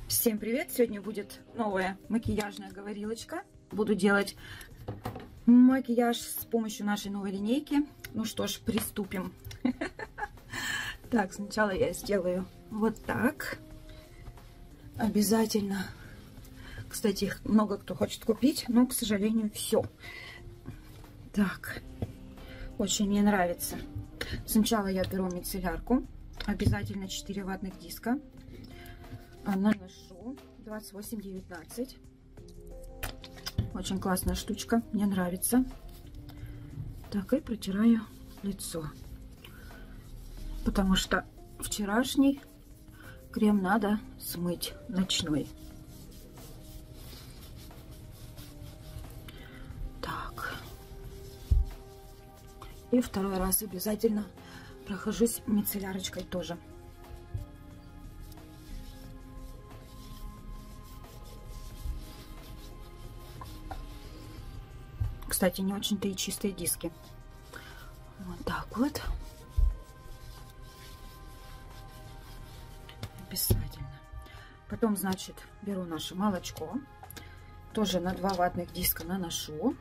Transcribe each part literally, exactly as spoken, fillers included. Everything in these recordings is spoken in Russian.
Всем привет! Сегодня будет новая макияжная говорилочка. Буду делать макияж с помощью нашей новой линейки. Ну что ж, приступим. Так, сначала я сделаю вот так. Обязательно. Кстати, их много кто хочет купить, но, к сожалению, все. Так, очень мне нравится. Сначала я беру мицеллярку. Обязательно четыре ватных диска. Наношу двадцать восемь девятнадцать. Очень классная штучка, мне нравится. Так, и протираю лицо, потому что вчерашний крем надо смыть, ночной. Так, и второй раз обязательно прохожусь мицеллярочкой тоже. Кстати, не очень-то и чистые диски. Вот так вот. Обязательно. Потом, значит, беру наше молочко. Тоже на два ватных диска наношу.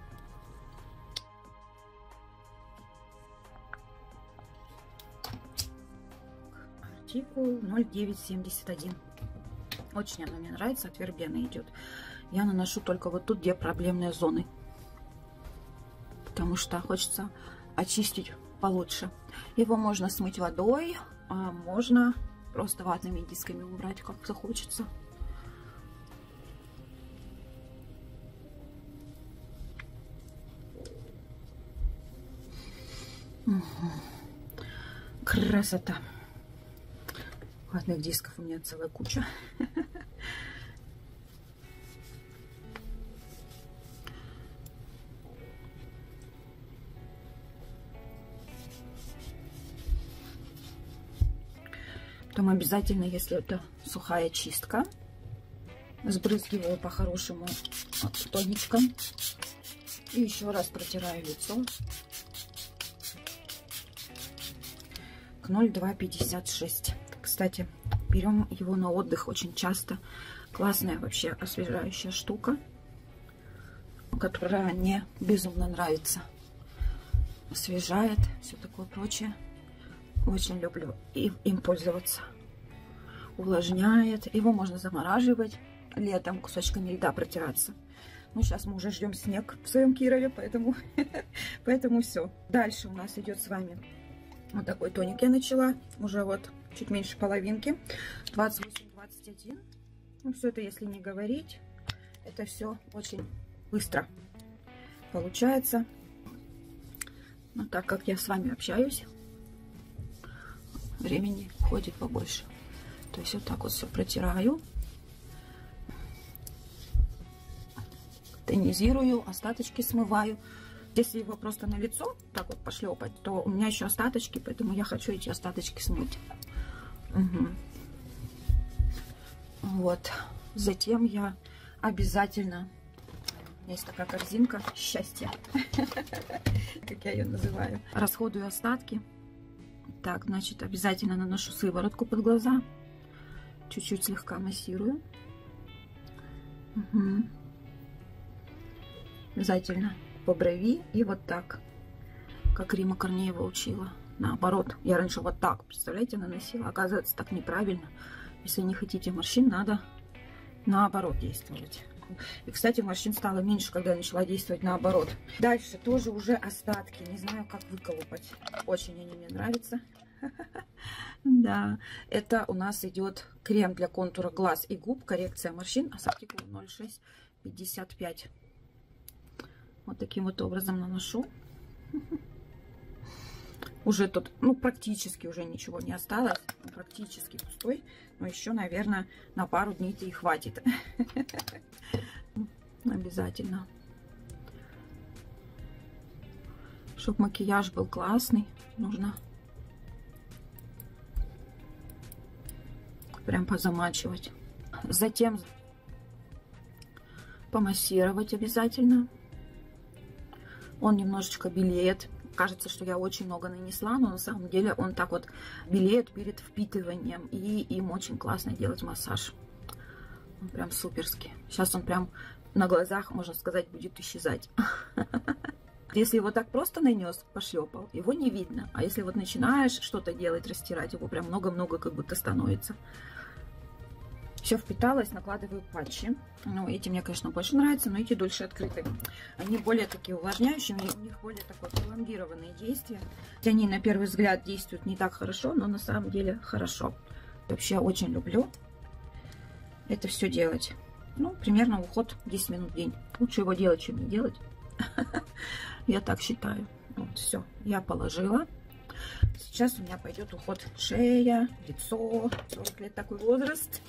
Артикул ноль девять семьдесят один. Очень она мне нравится, от вербены идет. Я наношу только вот тут, где проблемные зоны. Потому что хочется очистить получше. Его можно смыть водой, а можно просто ватными дисками убрать, как захочется. Угу. Красота. Ватных дисков у меня целая куча. Потом обязательно, если это сухая чистка, сбрызгиваю по-хорошему тоником. И еще раз протираю лицо к ноль два пятьдесят шесть. Кстати, берем его на отдых очень часто. Классная вообще освежающая штука, которая мне безумно нравится. Освежает, все такое прочее. Очень люблю им пользоваться. Увлажняет. Его можно замораживать. Летом кусочками льда протираться. Ну, сейчас мы уже ждем снег в своем Кирове, поэтому, поэтому все. Дальше у нас идет с вами вот такой тоник я начала. Уже вот чуть меньше половинки. двадцать восемь двадцать один. Ну, все это, если не говорить, это все очень быстро получается. Но так как я с вами общаюсь, времени уходит побольше. То есть вот так вот все протираю, тонизирую, остаточки смываю. Если его просто на лицо так вот пошлепать, то у меня еще остаточки, поэтому я хочу эти остаточки смыть. Угу. Вот. Затем я обязательно... У меня есть такая корзинка счастья, как я ее называю. Расходую остатки. Так, значит, обязательно наношу сыворотку под глаза. Чуть-чуть слегка массирую. Угу. Обязательно по брови и вот так, как Рима Корнеева учила. Наоборот, я раньше вот так, представляете, наносила. Оказывается, так неправильно. Если не хотите морщин, надо наоборот действовать. И, кстати, морщин стало меньше, когда я начала действовать наоборот. Дальше тоже уже остатки. Не знаю, как выколупать. Очень они мне нравятся. Да, это у нас идет крем для контура глаз и губ, коррекция морщин, а с артикулом ноль шесть пятьдесят пять. Вот таким вот образом наношу. Уже тут, ну, практически уже ничего не осталось. Практически пустой. Но еще, наверное, на пару дней-то и хватит. Обязательно. Чтобы макияж был классный, нужно прям позамачивать. Затем помассировать обязательно. Он немножечко белеет. Кажется, что я очень много нанесла, но на самом деле он так вот белеет перед впитыванием. И им очень классно делать массаж. Он прям суперский. Сейчас он прям на глазах, можно сказать, будет исчезать. Если его так просто нанес, пошлепал, его не видно. А если вот начинаешь что-то делать, растирать, его прям много-много как будто становится. Все впиталось, накладываю патчи. Ну, эти мне, конечно, больше нравятся, но эти дольше открыты. Они более такие увлажняющие, у них более такое пролонгированные действия. Они на первый взгляд действуют не так хорошо, но на самом деле хорошо. Вообще очень люблю это все делать. Ну, примерно уход десять минут в день. Лучше его делать, чем не делать. Я так считаю. Вот, все, я положила. Сейчас у меня пойдет уход шея, лицо. сорок лет такой возраст.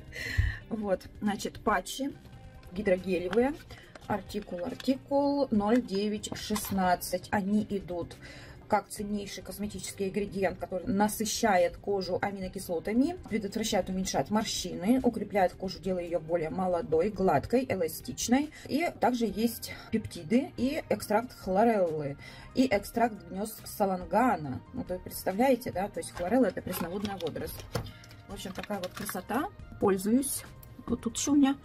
Вот, значит, патчи гидрогелевые. Артикул, артикул ноль девять шестнадцать. Они идут как ценнейший косметический ингредиент, который насыщает кожу аминокислотами, предотвращает, уменьшать морщины, укрепляет кожу, делая ее более молодой, гладкой, эластичной. И также есть пептиды и экстракт хлореллы, и экстракт гнезд салангана. Ну, то есть, представляете, да, то есть хлорелла — это пресноводная водоросль. В общем, такая вот красота. Пользуюсь. Вот тут еще у меня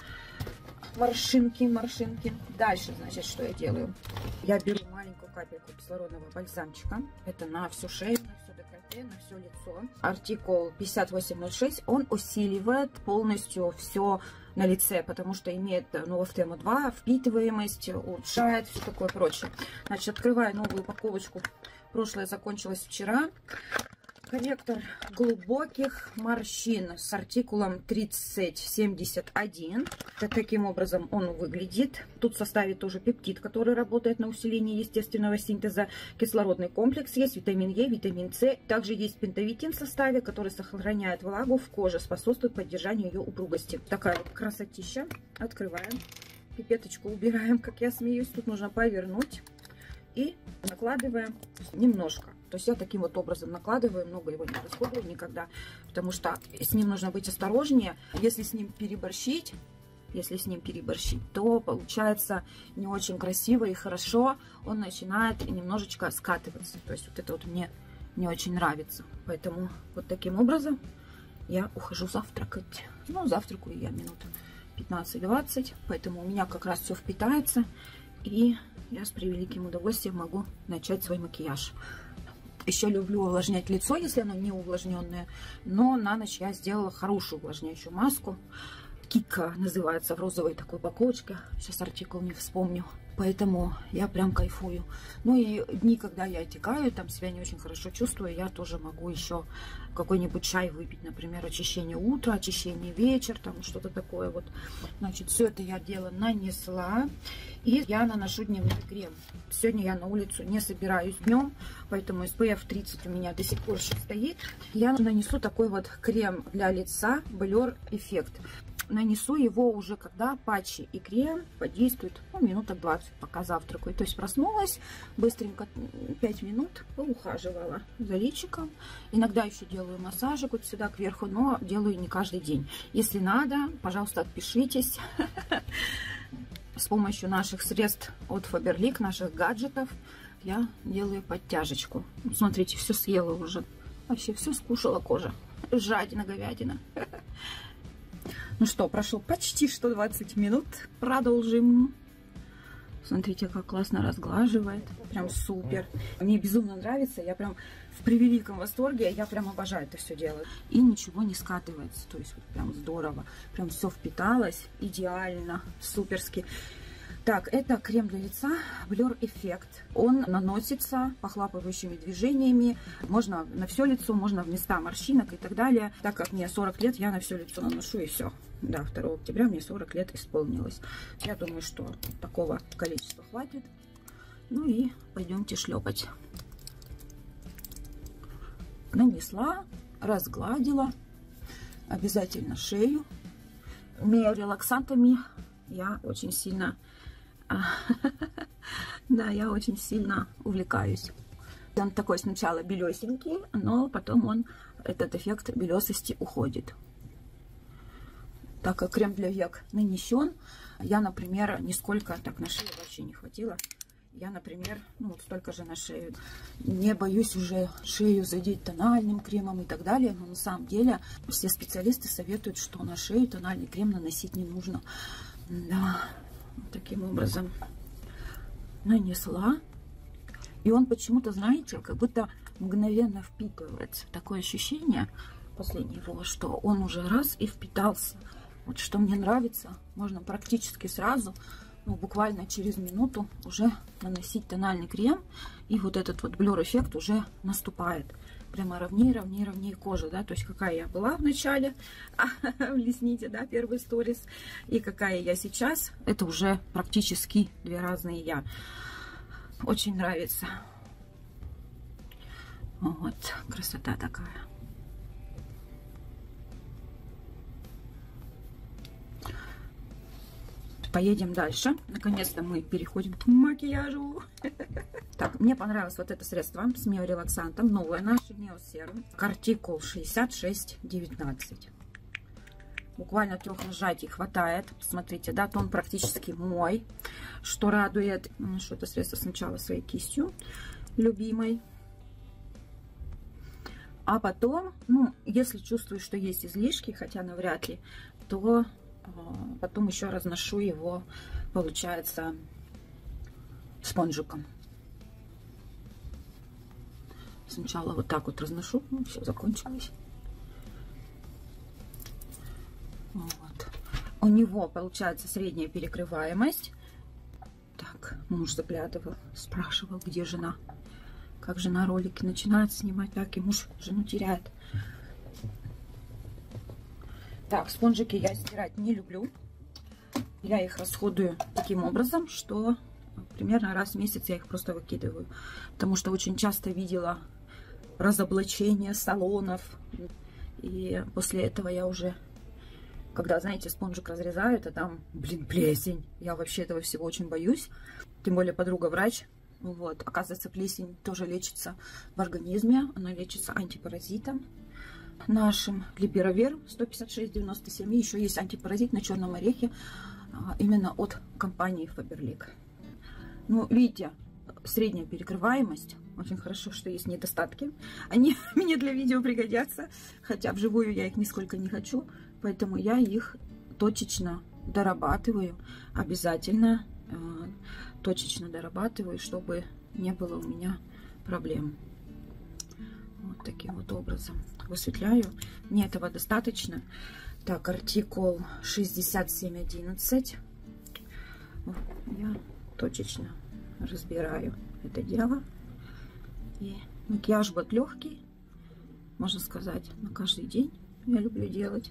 морщинки, морщинки. Дальше, значит, что я делаю? Я беру маленькую капельку кислородного бальзамчика. Это на всю шею, на все декольте, на все лицо. Артикул пятьдесят восемь ноль шесть. Он усиливает полностью все на лице, потому что имеет нофтему два, впитываемость, улучшает, все такое прочее. Значит, открываю новую упаковочку. Прошлое закончилось вчера. Корректор глубоких морщин с артикулом тридцать семьдесят один. Таким образом он выглядит. Тут в составе тоже пептид, который работает на усиление естественного синтеза. Кислородный комплекс есть, витамин Е, витамин С. Также есть пентавитин в составе, который сохраняет влагу в коже, способствует поддержанию ее упругости. Такая вот красотища. Открываем. Пипеточку убираем, как я смеюсь. Тут нужно повернуть. И накладываем немножко. То есть я таким вот образом накладываю, много его не расходую никогда, потому что с ним нужно быть осторожнее. Если с ним переборщить, если с ним переборщить, то получается не очень красиво и хорошо. Он начинает немножечко скатываться. То есть вот это вот мне не очень нравится. Поэтому вот таким образом я ухожу завтракать. Ну, завтракаю я минут пятнадцать-двадцать, поэтому у меня как раз все впитается. И я с превеликим удовольствием могу начать свой макияж. Еще люблю увлажнять лицо, если оно не увлажненное. Но на ночь я сделала хорошую увлажняющую маску. Кика называется, в розовой такой упаковочке. Сейчас артикул не вспомню. Поэтому я прям кайфую. Ну и дни, когда я отекаю, там себя не очень хорошо чувствую, я тоже могу еще какой-нибудь чай выпить. Например, очищение утра, очищение вечер, там что-то такое вот. Значит, все это я дело нанесла. И я наношу дневной крем. Сегодня я на улицу не собираюсь днем, поэтому эс пэ эф тридцать у меня до сих пор еще стоит. Я нанесу такой вот крем для лица Blur Effect. Нанесу его уже, когда патчи и крем подействуют, ну, минуток двадцать, пока завтракаю. То есть проснулась, быстренько пять минут поухаживала за личиком. Иногда еще делаю массажик вот сюда кверху, но делаю не каждый день. Если надо, пожалуйста, отпишитесь. С помощью наших средств от Faberlic, наших гаджетов, я делаю подтяжечку. Смотрите, все съела уже. Вообще все скушала кожа. Жадина, говядина. Ну что, прошло почти что двадцать минут. Продолжим. Смотрите, как классно разглаживает. Прям супер. Мне безумно нравится. Я прям в превеликом восторге. Я прям обожаю это все делать. И ничего не скатывается. То есть вот прям здорово. Прям все впиталось. Идеально. Суперски. Так, это крем для лица Blur Effect. Он наносится похлапывающими движениями. Можно на все лицо, можно в места морщинок и так далее. Так как мне сорок лет, я на все лицо наношу и все. Да, второго октября мне сорок лет исполнилось. Я думаю, что такого количества хватит. Ну и пойдемте шлепать. Нанесла, разгладила. Обязательно шею. Миорелаксантами я очень сильно... Да, я очень сильно увлекаюсь. Он такой сначала белесенький, но потом он, этот эффект белесости уходит. Так как крем для век нанесен, я, например, нисколько так на шее вообще не хватило. я, например, ну вот столько же на шею, не боюсь уже шею задеть тональным кремом и так далее, но на самом деле все специалисты советуют, что на шею тональный крем наносить не нужно. Да, таким образом нанесла. И он почему-то, знаете, как будто мгновенно впитывается. Такое ощущение после него, что он уже раз и впитался. Вот что мне нравится, можно практически сразу, ну, буквально через минуту уже наносить тональный крем. И вот этот вот блюр-эффект уже наступает. Прямо ровнее, ровнее, ровнее кожа, да. То есть какая я была в начале, в Лесните, да, первый сторис. И какая я сейчас, это уже практически две разные я. Очень нравится. Вот, красота такая. Поедем дальше. Наконец-то мы переходим к макияжу. Так, мне понравилось вот это средство с миорелаксантом. Новое наше Неосерум. Кортикул шестьдесят шесть девятнадцать. Буквально трех нажатий хватает. Смотрите, да, тон практически мой. Что радует, что это средство сначала своей кистью любимой. А потом, ну, если чувствую, что есть излишки, хотя навряд ли, то потом еще разношу его, получается, спонжиком. Сначала вот так вот разношу. Ну, все, закончилось. Вот. У него получается средняя перекрываемость. Так, муж заглядывал, спрашивал, где жена. Как жена ролики начинает снимать, так и муж жену теряет. Так, спонжики я стирать не люблю. Я их расходую таким образом, что примерно раз в месяц я их просто выкидываю. Потому что очень часто видела разоблачение салонов. И после этого я уже, когда, знаете, спонжик разрезают, а там, блин, плесень. Я вообще этого всего очень боюсь. Тем более подруга врач. Вот, оказывается, плесень тоже лечится в организме. Она лечится антипаразитом нашим Либеровер сто пятьдесят шесть девяносто семь. И еще есть антипаразит на черном орехе, именно от компании Faberlic. Ну, видите, средняя перекрываемость. Очень хорошо, что есть недостатки. Они мне для видео пригодятся. Хотя вживую я их нисколько не хочу. Поэтому я их точечно дорабатываю. Обязательно э, точечно дорабатываю, чтобы не было у меня проблем. Вот таким вот образом высветляю. Мне этого достаточно. Так, артикул шестьдесят семь одиннадцать. Я точечно разбираю это дело. И макияж будет легкий, можно сказать, на каждый день. Я люблю делать.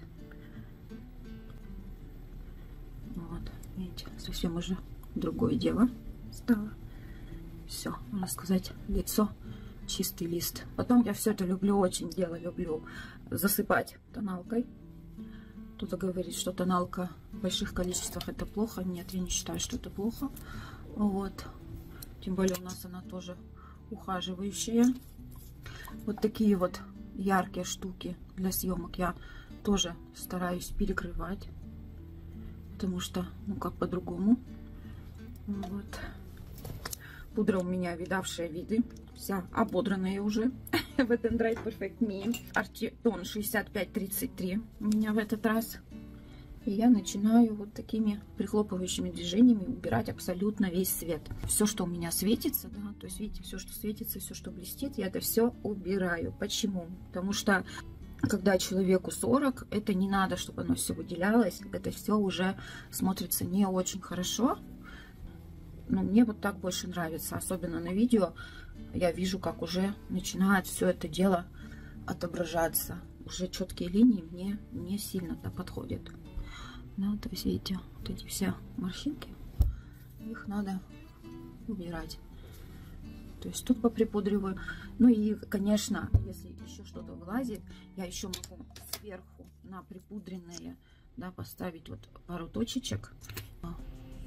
Вот, видите, совсем уже другое дело стало. Все, можно сказать, лицо чистый лист. Потом я все это люблю, очень дело люблю засыпать тоналкой. Кто-то говорит, что тоналка в больших количествах это плохо. Нет, я не считаю, что это плохо. Вот. Тем более у нас она тоже ухаживающая. Вот такие вот яркие штуки для съемок я тоже стараюсь перекрывать. Потому что, ну как по-другому. Вот. Пудра у меня видавшая виды. Вся ободранная уже. Wet n Dry Perfect Me. Артитон шестьдесят пять тридцать три у меня в этот раз. И я начинаю вот такими прихлопывающими движениями убирать абсолютно весь свет. Все, что у меня светится, да, то есть видите, все, что светится, все, что блестит, я это все убираю. Почему? Потому что когда человеку сорок, это не надо, чтобы оно все выделялось. Это все уже смотрится не очень хорошо. Но мне вот так больше нравится. Особенно на видео я вижу, как уже начинает все это дело отображаться. Уже четкие линии мне не сильно да, подходят. Да, то есть видите, вот эти все морщинки, их надо убирать. То есть тут поприпудриваю. Ну и, конечно, если еще что-то вылазит, я еще могу сверху на припудренные, да, поставить вот пару точечек.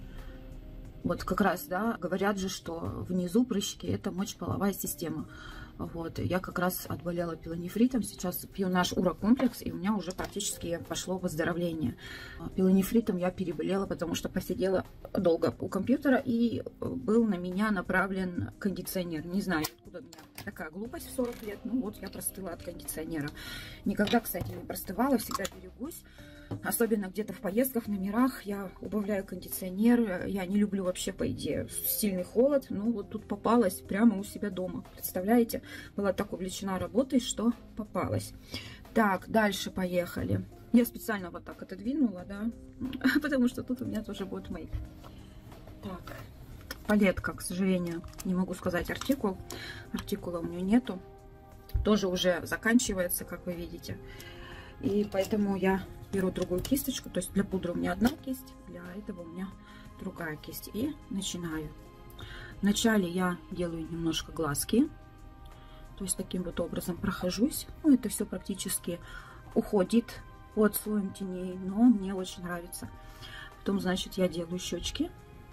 Вот как раз, да, говорят же, что внизу прыщики — это мочеполовая система. Вот, я как раз отболела пилонефритом, сейчас пью наш урокомплекс, и у меня уже практически пошло выздоровление. Пилонефритом я переболела, потому что посидела долго у компьютера, и был на меня направлен кондиционер. Не знаю, откуда у меня такая глупость в сорок лет, ну вот я простыла от кондиционера. Никогда, кстати, не простывала, всегда берегусь. Особенно где-то в поездках, в номерах я убавляю кондиционер. Я не люблю вообще, по идее, сильный холод. Ну, вот тут попалась прямо у себя дома. Представляете? Была так увлечена работой, что попалась. Так, дальше поехали. Я специально вот так отодвинула, да, потому что тут у меня тоже будет мейк. Так, палетка, к сожалению, не могу сказать артикул. Артикула у нее нету. Тоже уже заканчивается, как вы видите. И поэтому я беру другую кисточку, то есть для пудры у меня одна кисть, для этого у меня другая кисть. И начинаю. Вначале я делаю немножко глазки, то есть таким вот образом прохожусь. Ну, это все практически уходит под слоем теней, но мне очень нравится. Потом, значит, я делаю щечки.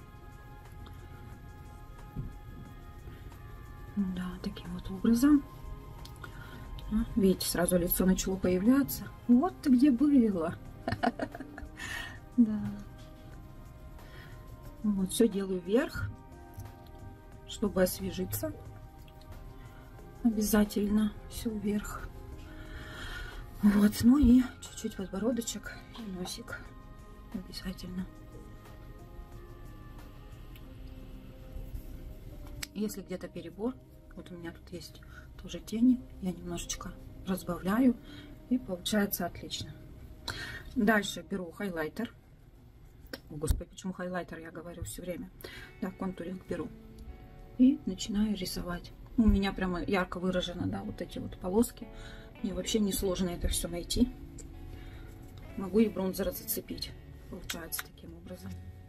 Да, таким вот образом. Видите, сразу лицо начало появляться. Вот ты где было. Да. Вот, все делаю вверх, чтобы освежиться. Обязательно все вверх. Вот, ну и чуть-чуть подбородочек и носик. Обязательно. Если где-то перебор, вот у меня тут есть тоже тени, я немножечко разбавляю, и получается отлично. Дальше беру хайлайтер. О, господи, почему хайлайтер, я говорю все время. Да, контуринг беру. И начинаю рисовать. У меня прямо ярко выражено, да, вот эти вот полоски. Мне вообще не сложно это все найти. Могу и бронзер зацепить. Получается таким образом.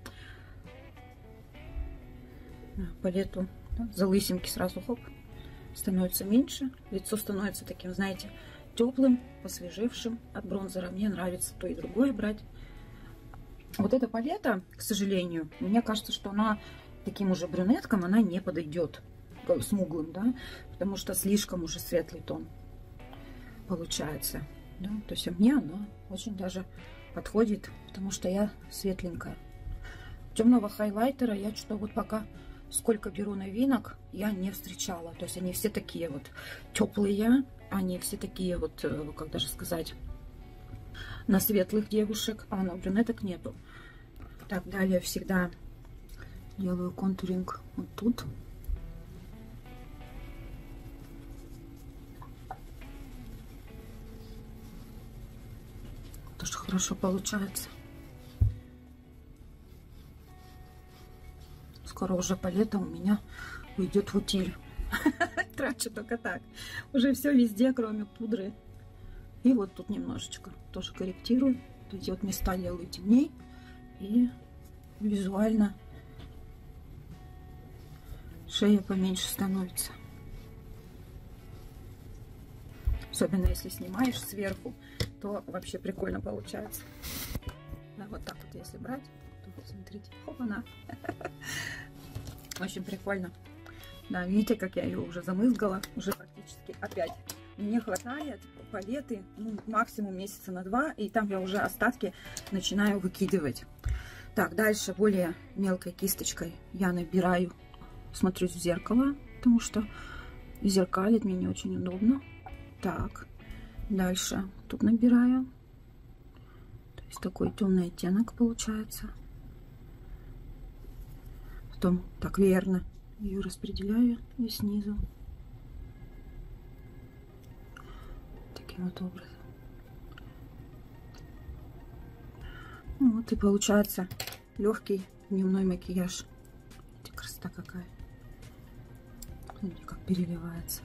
Палету, да, залысинки сразу хоп. Становится меньше, лицо становится таким, знаете, теплым, посвежевшим от бронзера. Мне нравится то и другое брать. Вот эта палета, к сожалению, мне кажется, что она таким уже брюнеткам она не подойдет, смуглым, да, потому что слишком уже светлый тон получается. Да? То есть мне она очень даже подходит, потому что я светленькая. Темного хайлайтера я что-то вот пока... Сколько беру новинок, я не встречала. То есть они все такие вот теплые, они все такие вот, как даже сказать, на светлых девушек, а на брюнеток нету. Так, далее всегда делаю контуринг вот тут. Тоже хорошо получается. Скоро уже палета у меня уйдет в утиль. Трачу только так. Уже все везде, кроме пудры. И вот тут немножечко тоже корректирую. Эти вот места делаю темней. И визуально шея поменьше становится. Особенно если снимаешь сверху, то вообще прикольно получается. Да, вот так вот если брать, то вот смотрите, хоп-она. Очень прикольно. Да, видите, как я ее уже замызгала, уже практически опять. Мне хватает палеты, ну, максимум месяца на два, и там я уже остатки начинаю выкидывать. Так, дальше более мелкой кисточкой я набираю, смотрюсь в зеркало, потому что зеркалить мне не очень удобно. Так, дальше тут набираю. То есть такой темный оттенок получается. Потом так верно ее распределяю и снизу. Таким вот образом. Вот и получается легкий дневной макияж. Видите, красота какая. Смотрите, как переливается.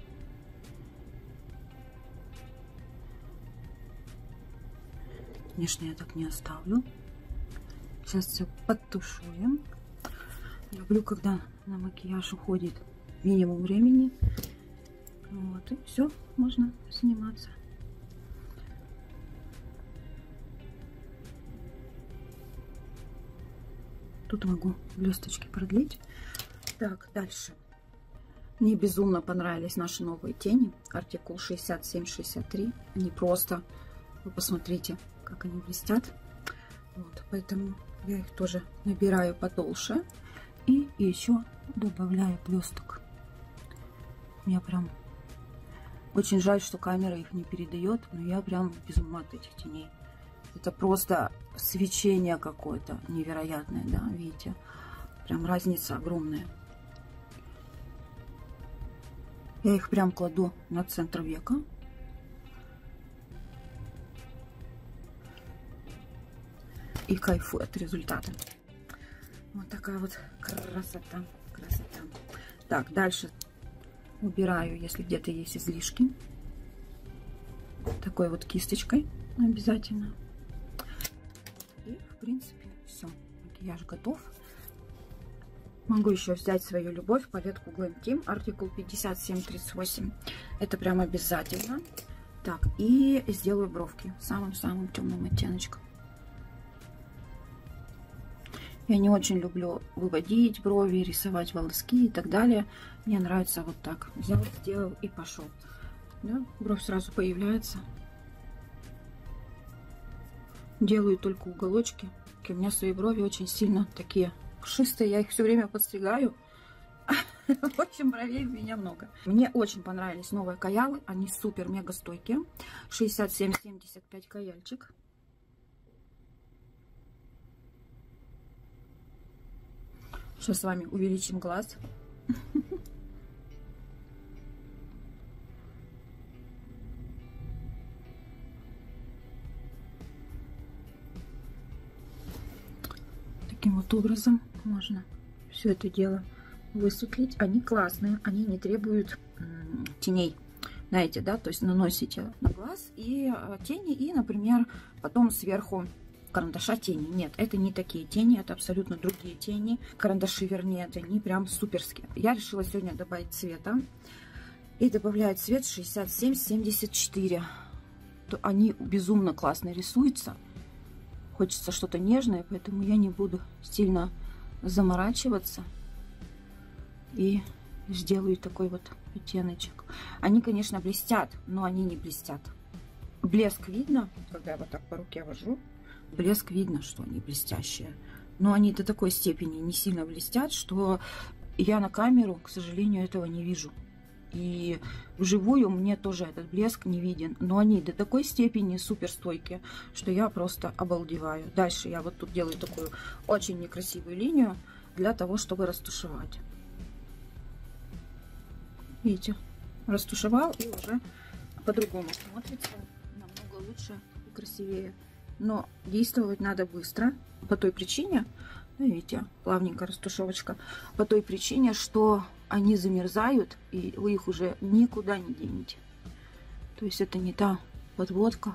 Конечно, я так не оставлю. Сейчас все подтушуем. Люблю, когда на макияж уходит минимум времени. Вот, и все, можно сниматься. Тут могу блесточки продлить. Так, дальше. Мне безумно понравились наши новые тени. Артикул шестьдесят семь шестьдесят три. Они просто, вы посмотрите, как они блестят. Вот, поэтому я их тоже набираю потолще. И еще добавляю блесток. Мне прям очень жаль, что камера их не передает, но я прям без ума от этих теней. Это просто свечение какое-то невероятное, да, видите? Прям разница огромная. Я их прям кладу на центр века. И кайфую от результата. Вот такая вот красота, красота. Так, дальше убираю, если где-то есть излишки. Такой вот кисточкой обязательно. И, в принципе, все. Макияж готов. Могу еще взять свою любовь, палетку Glam Team, артикул пятьдесят семь тридцать восемь. Это прям обязательно. Так, и сделаю бровки самым-самым темным оттеночком. Я не очень люблю выводить брови, рисовать волоски и так далее. Мне нравится вот так. Взял, сделал и пошел. Да? Бровь сразу появляется. Делаю только уголочки. У меня свои брови очень сильно такие пушистые. Я их все время подстригаю. В общем, бровей у меня много. Мне очень понравились новые каялы. Они супер-мега стойкие. шестьдесят семь семьдесят пять каяльчик. Сейчас с вами увеличим глаз. Таким вот образом можно все это дело высветлить. Они классные, они не требуют теней. Знаете, да, то есть наносите на глаз и тени, и, например, потом сверху карандаша тени. Нет, это не такие тени, это абсолютно другие тени. Карандаши, вернее, это не прям суперские. Я решила сегодня добавить цвета. И добавляю цвет шестьдесят семь семьдесят четыре. То они безумно классно рисуются. Хочется что-то нежное, поэтому я не буду сильно заморачиваться. И сделаю такой вот оттеночек. Они, конечно, блестят, но они не блестят. Блеск видно, когда я вот так по руке вожу. Блеск видно, что они блестящие. Но они до такой степени не сильно блестят, что я на камеру, к сожалению, этого не вижу. И вживую мне тоже этот блеск не виден. Но они до такой степени супер стойкие, что я просто обалдеваю. Дальше я вот тут делаю такую очень некрасивую линию для того, чтобы растушевать. Видите? Растушевал, и уже по-другому смотрится. Намного лучше и красивее. Но действовать надо быстро, по той причине, видите, плавненькая растушевочка, по той причине, что они замерзают, и вы их уже никуда не денете. То есть это не та подводка,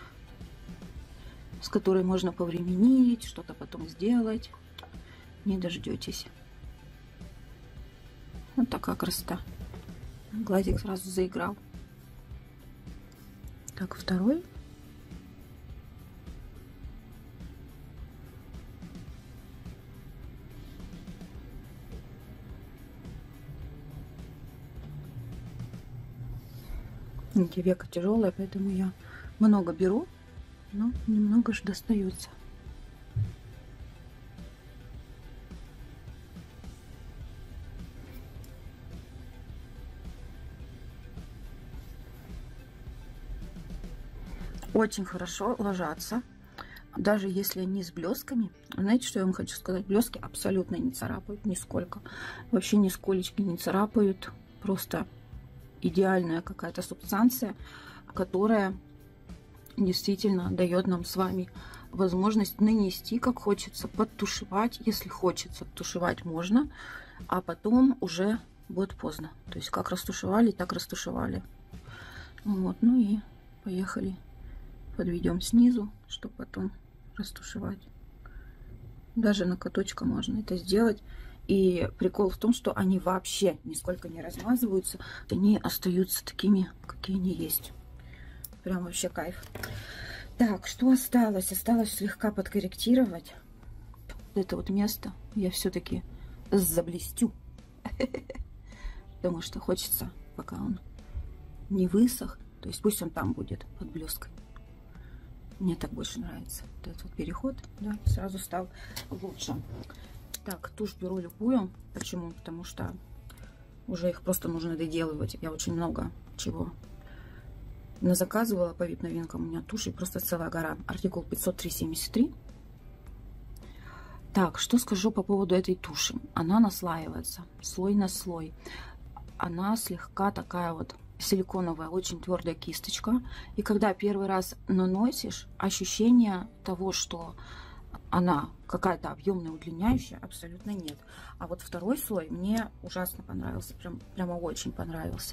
с которой можно повременить, что-то потом сделать. Не дождетесь. Вот такая красота. Глазик сразу заиграл. Так, второй. Эти века тяжелые, поэтому я много беру, но немного же достается. Очень хорошо ложатся, даже если они с блесками. Знаете, что я вам хочу сказать? Блески абсолютно не царапают нисколько. Вообще нисколечки не царапают. Просто идеальная какая-то субстанция, которая действительно дает нам с вами возможность нанести как хочется, подтушевать, если хочется. Тушевать можно, а потом уже будет поздно. То есть как растушевали, так растушевали. Вот, ну и поехали. Подведем снизу, чтобы потом растушевать. Даже накаточком можно это сделать. И прикол в том, что они вообще нисколько не размазываются. Они остаются такими, какие они есть. Прям вообще кайф. Так, что осталось? Осталось слегка подкорректировать. Вот это вот место я все-таки заблестю. потому что хочется, пока он не высох, то есть пусть он там будет под блеской. Мне так больше нравится. Вот этот вот переход, да, сразу стал лучше. Так, тушь беру любую. Почему? Потому что уже их просто нужно доделывать. Я очень много чего назаказывала по вип новинкам. У меня туши просто целая гора. Артикул пятьсот три семьдесят три. Так, что скажу по поводу этой туши. Она наслаивается слой на слой. Она слегка такая вот силиконовая, очень твердая кисточка. И когда первый раз наносишь, ощущение того, что она какая-то объемная, удлиняющая, абсолютно нет. А вот второй слой мне ужасно понравился. Прям, прямо очень понравился.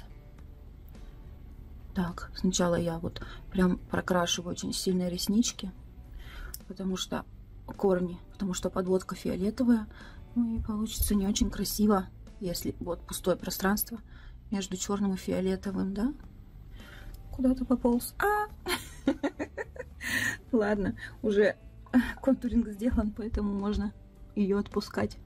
Так, сначала я вот прям прокрашиваю очень сильно реснички, потому что корни, потому что подводка фиолетовая. Ну и получится не очень красиво, если вот пустое пространство между черным и фиолетовым, да? Куда-то пополз. А! Ладно, уже контуринг сделан, поэтому можно ее отпускать.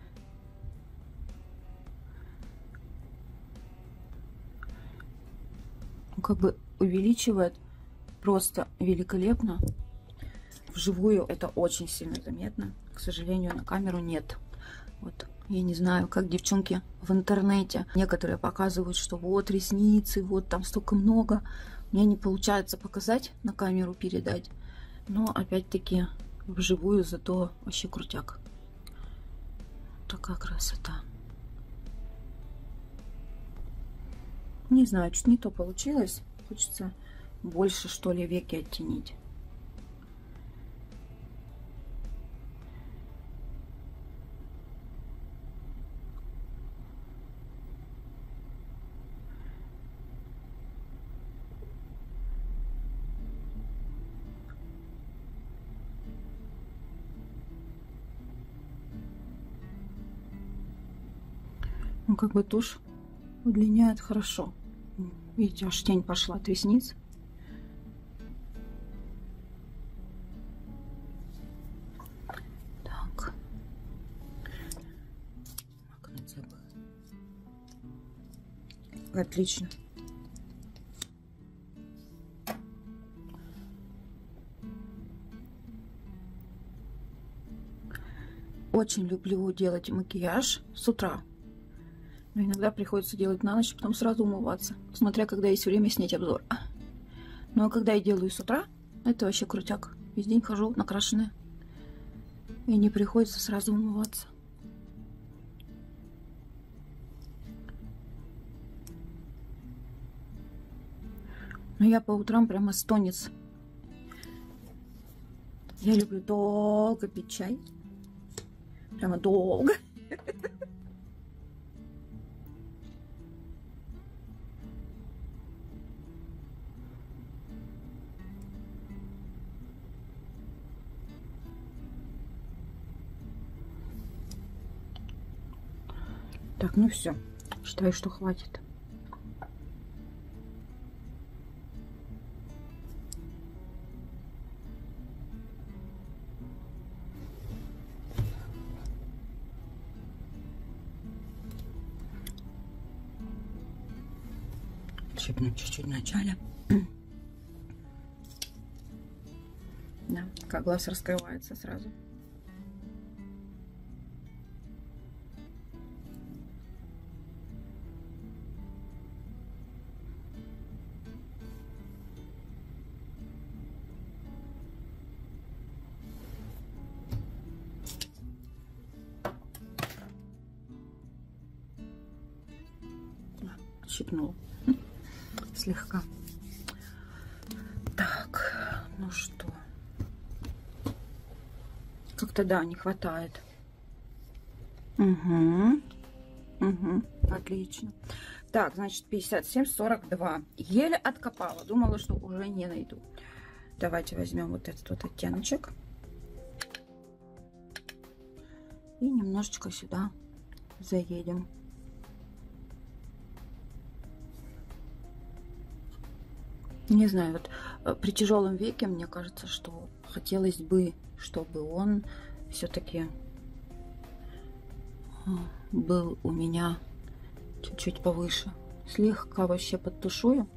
Как бы увеличивает просто великолепно. Вживую это очень сильно заметно. К сожалению, на камеру нет. Вот. Я не знаю, как девчонки в интернете. Некоторые показывают, что вот ресницы, вот там столько много. Мне не получается показать, на камеру передать. Но опять-таки вживую зато вообще крутяк. Такая красота. Не знаю, чуть не то получилось. Хочется больше, что ли, веки оттенить. Ну, как бы тушь удлиняет хорошо. Видите, аж тень пошла от ресниц. Так. Отлично. Очень люблю делать макияж с утра. Но иногда приходится делать на ночь, потом сразу умываться. Смотря, когда есть время снять обзор. Но когда я делаю с утра, это вообще крутяк. Весь день хожу накрашенная. И не приходится сразу умываться. Но я по утрам прямо стонец. Я люблю долго пить чай. Прямо долго. Так, ну все. Считаю, что хватит. Щипнуть чуть-чуть в начале. Да, как глаз раскрывается сразу. Щипнул слегка. Так, ну что, как-то да, не хватает. Угу, угу, отлично. Так, значит, пятьдесят семь сорок два. Еле откопала, думала, что уже не найду. Давайте возьмем вот этот вот оттеночек и немножечко сюда заедем. Не знаю, вот при тяжелом веке мне кажется, что хотелось бы, чтобы он все-таки был у меня чуть-чуть повыше. Слегка вообще подтушую.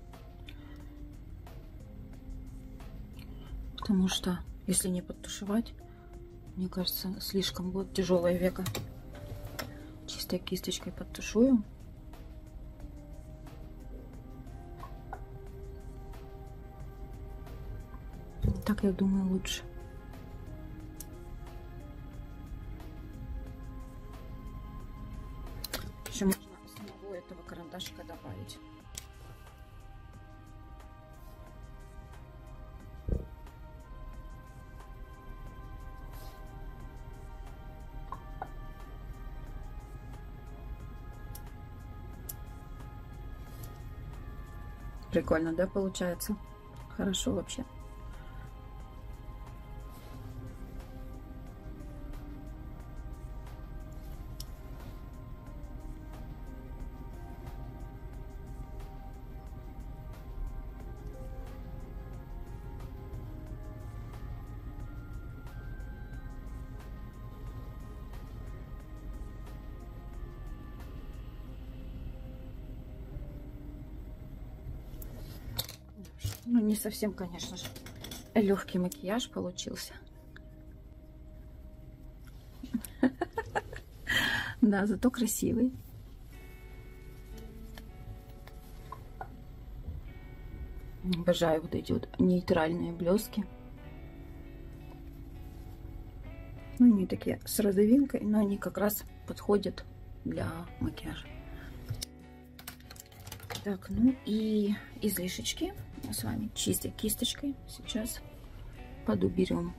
Потому что, если не подтушевать, мне кажется, слишком будет тяжелое веко. Чистой кисточкой подтушую. Так, я думаю, лучше. Еще можно самого этого карандашика добавить. Прикольно, да, получается? Хорошо вообще. Ну, не совсем, конечно же, легкий макияж получился. Да, зато красивый. Обожаю вот эти вот нейтральные блески. Ну, они такие с розовинкой, но они как раз подходят для макияжа. Так, ну и излишечки мы с вами чистой кисточкой сейчас подуберем.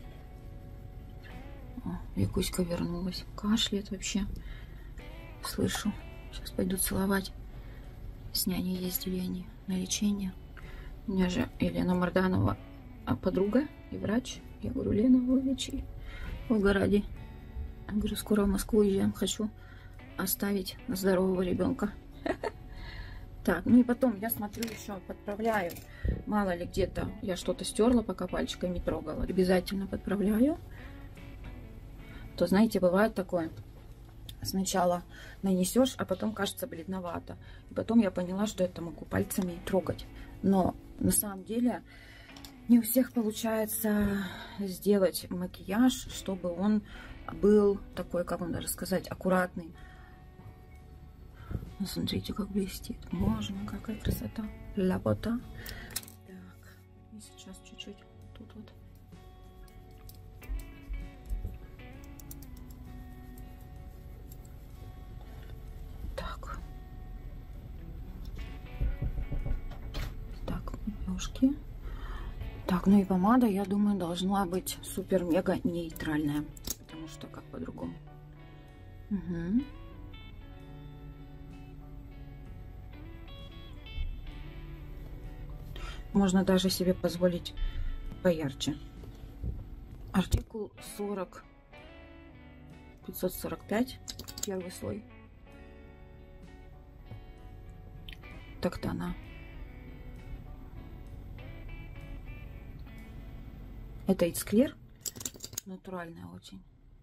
О, Якуська вернулась. Кашляет вообще. Слышу. Сейчас пойду целовать. С няней ездили они на лечение. У меня же Елена Марданова подруга и врач. Я говорю, Лена, вы лечи. Бога ради. Я говорю, скоро в Москву уезжаем. Хочу оставить здорового ребенка. Так, ну и потом я смотрю, еще подправляю. Мало ли где-то я что-то стерла, пока пальчиками трогала. Обязательно подправляю. То, знаете, бывает такое. Сначала нанесешь, а потом кажется бледновато. И потом я поняла, что это могу пальцами трогать. Но на самом деле не у всех получается сделать макияж, чтобы он был такой, как вам даже сказать, аккуратный. Ну, смотрите, как блестит. Боже мой, какая красота. Ляпота. Так, и сейчас чуть-чуть тут вот. Так. Так, ножки. Так, ну и помада, я думаю, должна быть супер-мега нейтральная. Потому что как по-другому. Угу. Можно даже себе позволить поярче. Артикул сорок пятьсот сорок пять, первый слой. Так-то она. Это It's Clear, натуральная очень.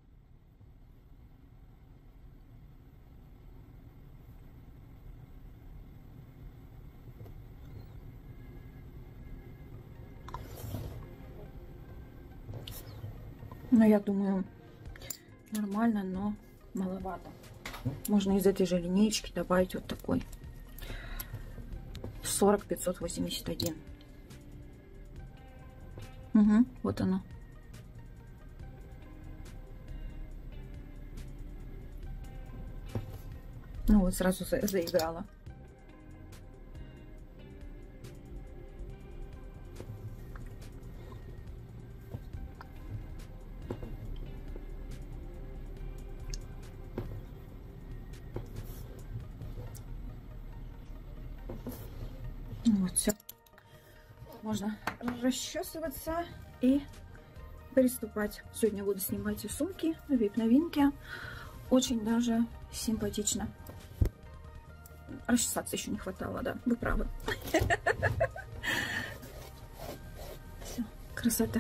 Ну, я думаю, нормально, но маловато. Можно из этой же линеечки добавить вот такой. сорок пятьсот восемьдесят один. Угу, вот оно. Ну вот, сразу за заиграла. Вот, все. Можно расчесываться и приступать. Сегодня буду снимать и сумки, вип-новинки. Очень даже симпатично. Расчесаться еще не хватало, да, вы правы. Все, красота.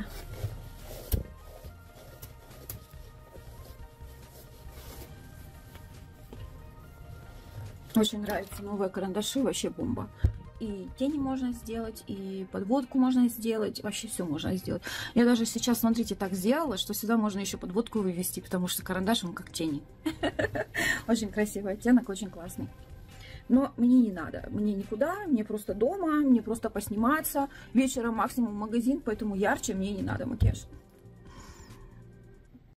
Очень нравятся новые карандаши, вообще бомба. И тени можно сделать, и подводку можно сделать, вообще все можно сделать. Я даже сейчас, смотрите, так сделала, что сюда можно еще подводку вывести, потому что карандаш, он как тени. Очень красивый оттенок, очень классный. Но мне не надо, мне никуда, мне просто дома, мне просто посниматься. Вечером максимум в магазин, поэтому ярче мне не надо макияж.